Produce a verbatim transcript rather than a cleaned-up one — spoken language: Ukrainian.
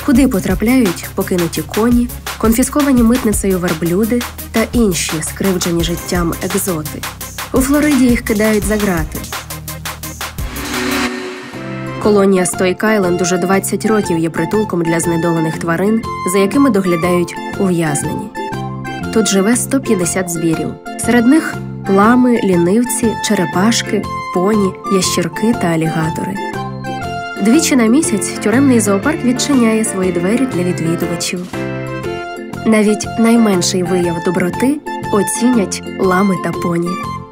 куди потрапляють покинуті коні, конфісковані митницею верблюди та інші скривджені життям екзоти. У Флориді їх кидають за ґрати. Колонія Стойк-Айленд уже двадцять років є притулком для знедолених тварин, за якими доглядають ув'язнені. Тут живе сто п'ятдесят звірів. Серед них лами, лінивці, черепашки, поні, ящірки та алігатори. Двічі на місяць тюремний зоопарк відчиняє свої двері для відвідувачів. Навіть найменший вияв доброти оцінять лами та поні.